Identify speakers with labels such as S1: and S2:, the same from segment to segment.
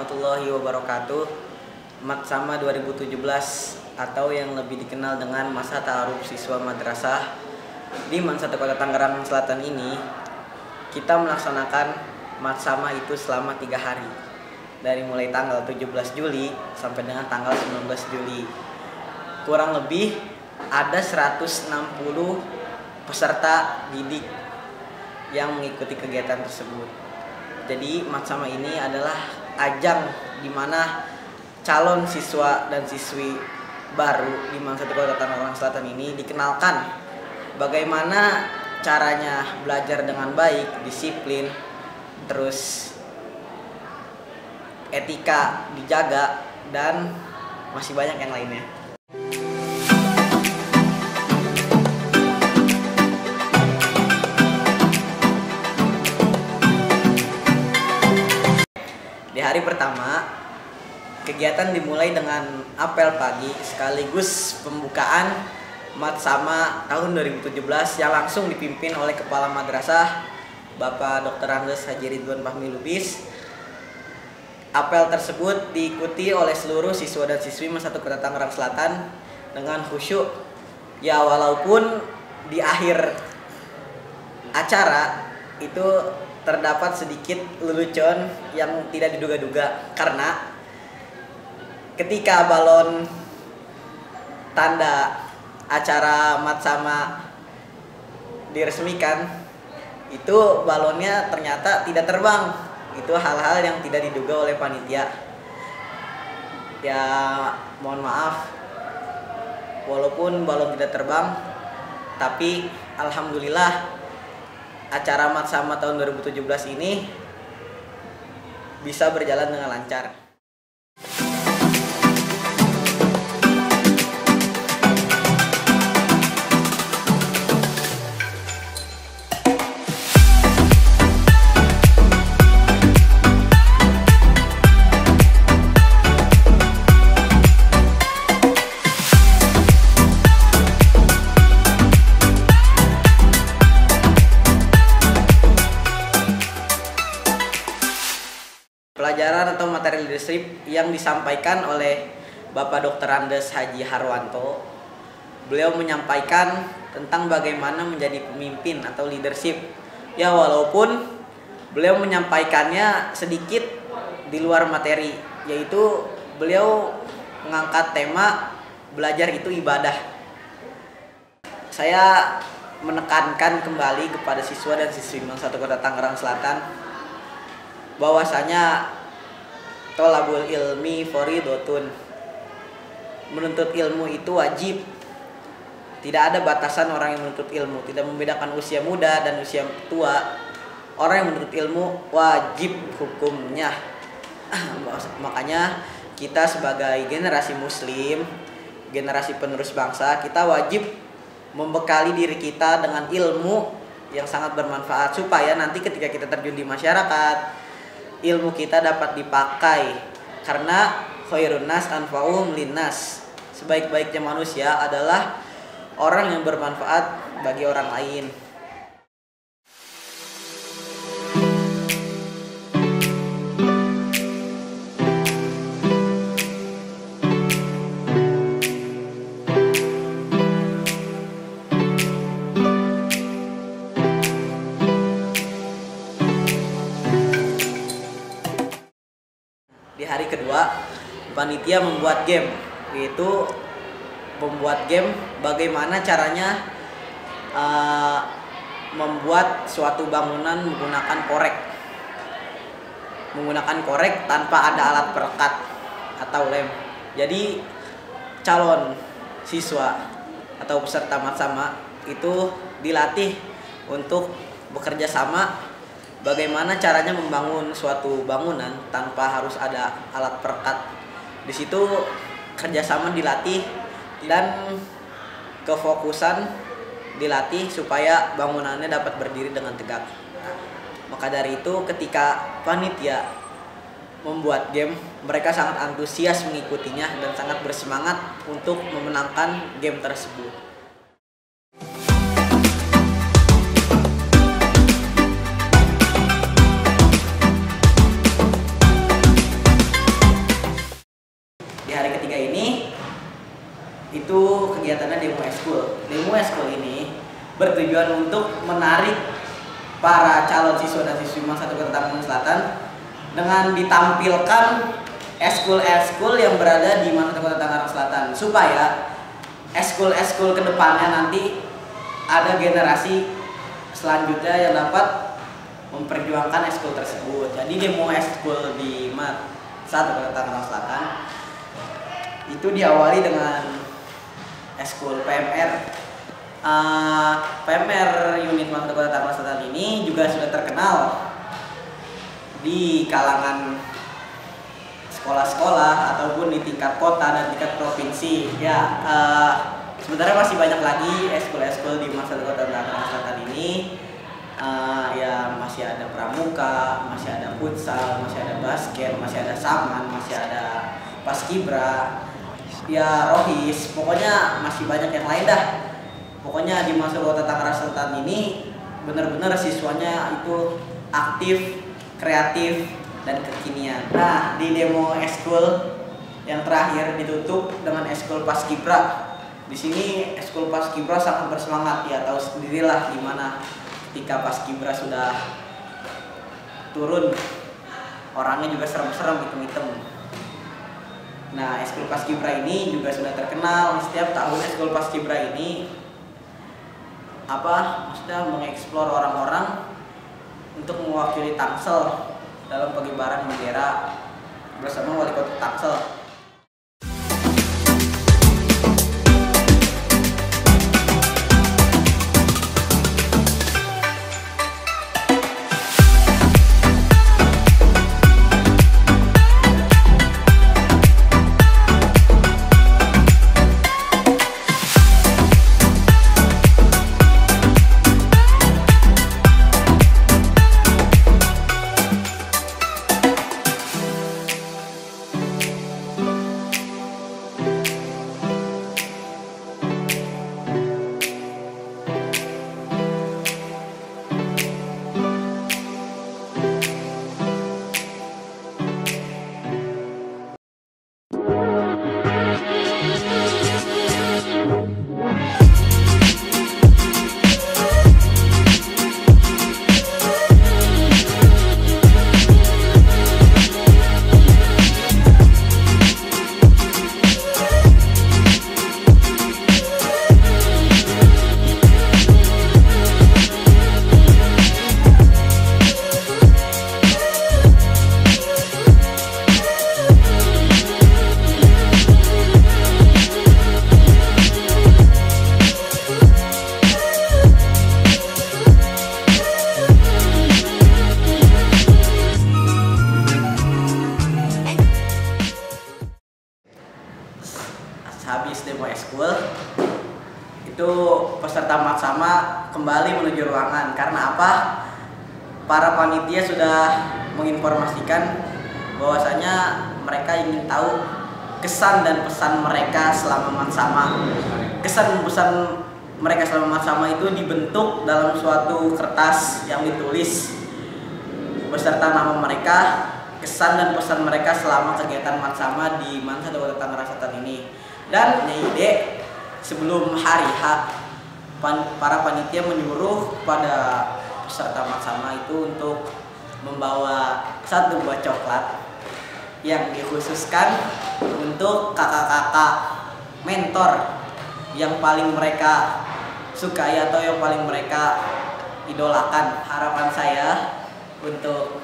S1: warahmatullahi wabarakatuh. Matsama 2017 atau yang lebih dikenal dengan masa ta'aruf siswa madrasah di Mansata Kota Tangerang Selatan ini, kita melaksanakan Matsama itu selama 3 hari, dari mulai tanggal 17 Juli sampai dengan tanggal 19 Juli. Kurang lebih ada 160 peserta didik yang mengikuti kegiatan tersebut. Jadi Matsama ini adalah ajang di mana calon siswa dan siswi baru di Mansata Kota Tangerang Selatan ini dikenalkan bagaimana caranya belajar dengan baik, disiplin, terus etika dijaga, dan masih banyak yang lainnya. Di hari pertama, kegiatan dimulai dengan apel pagi sekaligus pembukaan Matsama tahun 2017 yang langsung dipimpin oleh Kepala Madrasah Bapak Dr. Andes Haji Ridwan Fahmi Lubis. Apel tersebut diikuti oleh seluruh siswa dan siswi Mansata Kota Tangerang Selatan dengan khusyuk. Ya, walaupun di akhir acara itu terdapat sedikit lelucon yang tidak diduga-duga, karena ketika balon tanda acara Matsama diresmikan, itu balonnya ternyata tidak terbang. Itu hal-hal yang tidak diduga oleh panitia. Ya, mohon maaf walaupun balon tidak terbang, tapi alhamdulillah acara Matsama tahun 2017 ini bisa berjalan dengan lancar. Pelajaran atau materi leadership yang disampaikan oleh Bapak Dr. Andes Haji Harwanto. Beliau menyampaikan tentang bagaimana menjadi pemimpin atau leadership. Ya, walaupun beliau menyampaikannya sedikit di luar materi, yaitu beliau mengangkat tema belajar itu ibadah. Saya menekankan kembali kepada siswa dan siswi Mansata Kota Tangerang Selatan bahwasanya tolabul ilmi fardhotun, menuntut ilmu itu wajib. Tidak ada batasan orang yang menuntut ilmu, tidak membedakan usia muda dan usia tua. Orang yang menuntut ilmu wajib hukumnya. Makanya kita sebagai generasi muslim, generasi penerus bangsa, kita wajib membekali diri kita dengan ilmu yang sangat bermanfaat, supaya nanti ketika kita terjun di masyarakat, ilmu kita dapat dipakai, karena khairun nas anfa'uhum linnas. Sebaik-baiknya manusia adalah orang yang bermanfaat bagi orang lain. Di hari kedua, panitia membuat game, yaitu membuat game bagaimana caranya membuat suatu bangunan menggunakan korek tanpa ada alat perekat atau lem. Jadi calon siswa atau peserta Matsama itu dilatih untuk bekerja sama, bagaimana caranya membangun suatu bangunan tanpa harus ada alat perekat. Di situ kerjasama dilatih dan kefokusan dilatih supaya bangunannya dapat berdiri dengan tegak. Maka dari itu ketika panitia membuat game, mereka sangat antusias mengikutinya dan sangat bersemangat untuk memenangkan game tersebut. itu kegiatannya demo eskul. Demo eskul ini bertujuan untuk menarik para calon siswa dan siswi MAN 1 Kota Tangerang Selatan dengan ditampilkan eskul-eskul yang berada di MAN 1 Kota Tangerang Selatan, supaya eskul-eskul kedepannya nanti ada generasi selanjutnya yang dapat memperjuangkan eskul tersebut. Jadi demo eskul di MAN 1 Kota Tangerang Selatan itu diawali dengan eskul PMR. PMR unit MAN 1 Kota Tangerang Selatan ini juga sudah terkenal di kalangan sekolah-sekolah ataupun di tingkat kota dan tingkat provinsi. Ya, sebenarnya masih banyak lagi eskul-eskul di MAN 1 Kota Tangerang Selatan ini. Ya masih ada pramuka, masih ada futsal, masih ada basket, masih ada saman, masih ada paskibra, ya rohis, pokoknya masih banyak yang lain dah. Pokoknya di MAN 1 Kota Tangerang Selatan ini benar-benar siswanya itu aktif, kreatif, dan kekinian. Nah, di demo eskul yang terakhir ditutup dengan eskul paskibra. Di sini eskul paskibra sangat bersemangat, ya tahu sendirilah gimana ketika paskibra sudah turun, orangnya juga serem-serem, hitam-hitam. Nah, eskul paskibra ini juga sudah terkenal. Setiap tahun eskul paskibra ini maksudnya mengeksplor orang-orang untuk mewakili Tangsel dalam pengibaran bendera bersama wali kota Tangsel. Habis demo eskul itu peserta maksama kembali menuju ruangan. Karena apa? Para panitia sudah menginformasikan bahwasanya mereka ingin tahu kesan dan pesan mereka selama maksama. Kesan pesan mereka selama maksama itu dibentuk dalam suatu kertas yang ditulis beserta nama mereka, kesan dan pesan mereka selama kegiatan maksama di MAN 1 Kota Tangerang Selatan ini. Dan ide sebelum hari H, para panitia menyuruh pada peserta maksama itu untuk membawa 1 buah coklat yang dikhususkan untuk kakak-kakak mentor yang paling mereka sukai atau yang paling mereka idolakan. Harapan saya untuk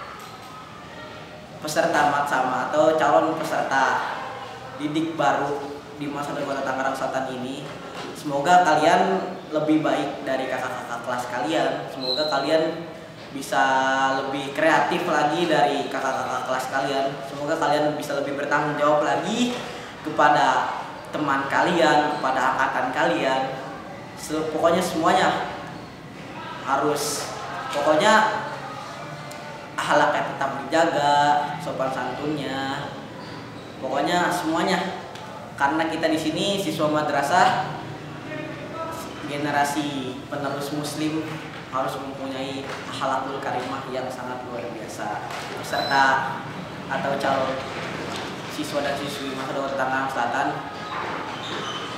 S1: peserta maksama atau calon peserta didik baru di MAN 1 Kota Tangerang Selatan ini, semoga kalian lebih baik dari kakak-kakak kelas kalian. Semoga kalian bisa lebih kreatif lagi dari kakak-kakak kelas kalian. Semoga kalian bisa lebih bertanggung jawab lagi kepada teman kalian, kepada angkatan kalian. Pokoknya semuanya harus, pokoknya akhlaknya tetap dijaga, sopan santunnya, pokoknya semuanya. Karena kita di sini siswa madrasah generasi penerus muslim harus mempunyai akhlakul karimah yang sangat luar biasa. Peserta atau calon siswa dan siswi MAN 1 Kota Tangerang Selatan,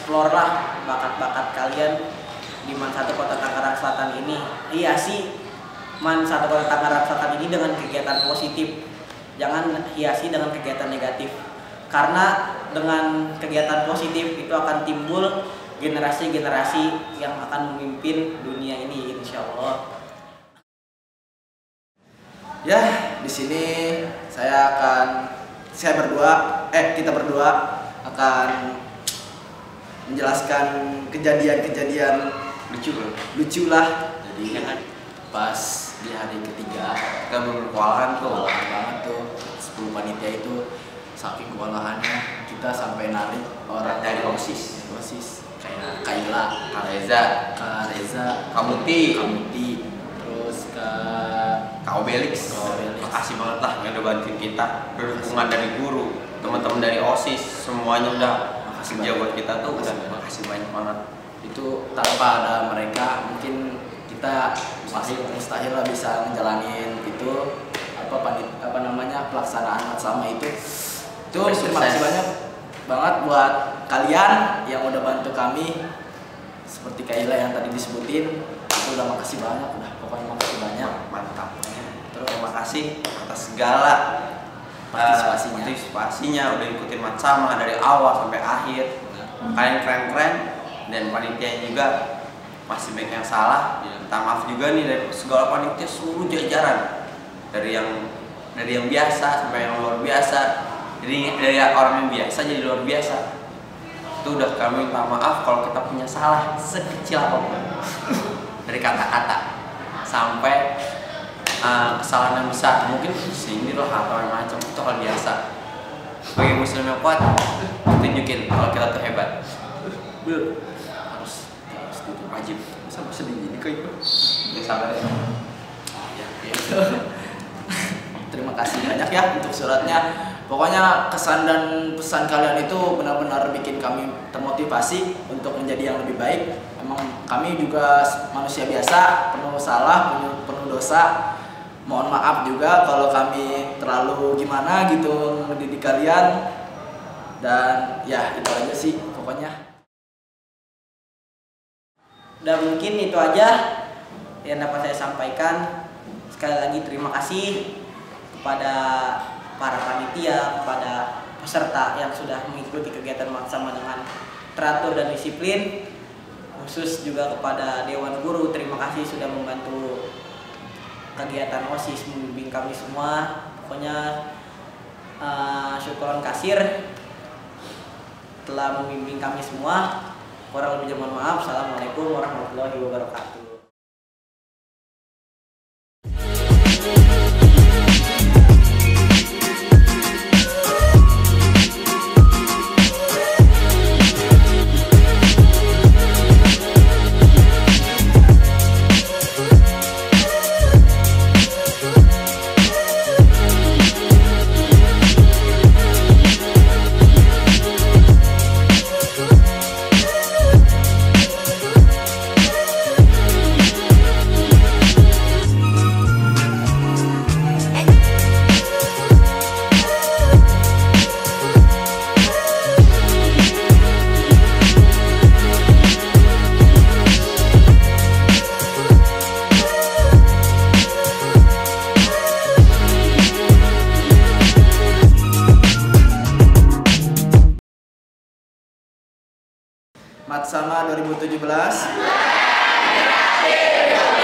S1: explore lah bakat-bakat kalian di Man 1 Kota Tangerang Selatan ini. Hiasi Man 1 Kota Tangerang Selatan ini dengan kegiatan positif, jangan hiasi dengan kegiatan negatif, karena dengan kegiatan positif itu akan timbul generasi-generasi yang akan memimpin dunia ini, insya Allah.
S2: Ya, di sini kita berdua akan menjelaskan kejadian-kejadian lucu lah. Jadi pas di hari ketiga kita berkewalahan banget tuh 10 panitia itu, saking kewalahannya kita sampai narik orang dari OSIS kayak Kaila, Kak Reza, Kamuti, terus Kak Obelix.
S3: Makasih banget lah yang udah bantuin kita, dukungan dari guru, teman-teman dari OSIS, semuanya udah kerja buat kita tuh, udah makasih banyak banget.
S2: Itu tanpa ada mereka mungkin kita mustahil lah bisa ngejalanin itu pelaksanaan sama itu. Terima kasih banyak banget buat kalian yang udah bantu kami, seperti Kaila yang tadi disebutin. Itu udah makasih banyak, pokoknya makasih banyak.
S3: Mantap. Terus terima kasih atas segala partisipasinya udah ikutin Matsama dari awal sampai akhir. Kalian keren-keren, dan panitia juga masih banyak yang salah. Minta maaf juga nih dari segala panitia, seluruh jajaran, dari yang biasa sampai yang luar biasa, dari orang yang biasa jadi luar biasa. Itu udah kami minta maaf kalau kita punya salah sekecil apapun, dari kata-kata sampai kesalahan yang besar, mungkin sindir lah atau yang macam, itu hal biasa. Bagi muslim yang kuat, tunjukin kalau kita tuh hebat. Harus itu wajib. Sama sedih gini kok itu. Ya sabar ya.
S2: Terima kasih banyak ya untuk suratnya. Pokoknya kesan dan pesan kalian itu benar-benar bikin kami termotivasi untuk menjadi yang lebih baik. Emang kami juga manusia biasa, penuh salah, penuh dosa. Mohon maaf juga kalau kami terlalu gimana gitu mendidik kalian. Dan ya itu aja sih pokoknya.
S1: Dan mungkin itu aja yang dapat saya sampaikan. Sekali lagi terima kasih kepada para panitia, kepada peserta yang sudah mengikuti kegiatan Matsama dengan teratur dan disiplin. Khusus juga kepada Dewan Guru, terima kasih sudah membantu kegiatan OSIS, membimbing kami semua. Pokoknya syukuran kasir telah membimbing kami semua. Kurang lebihnya mohon maaf. Assalamualaikum warahmatullahi wabarakatuh.
S2: Matsama 2017.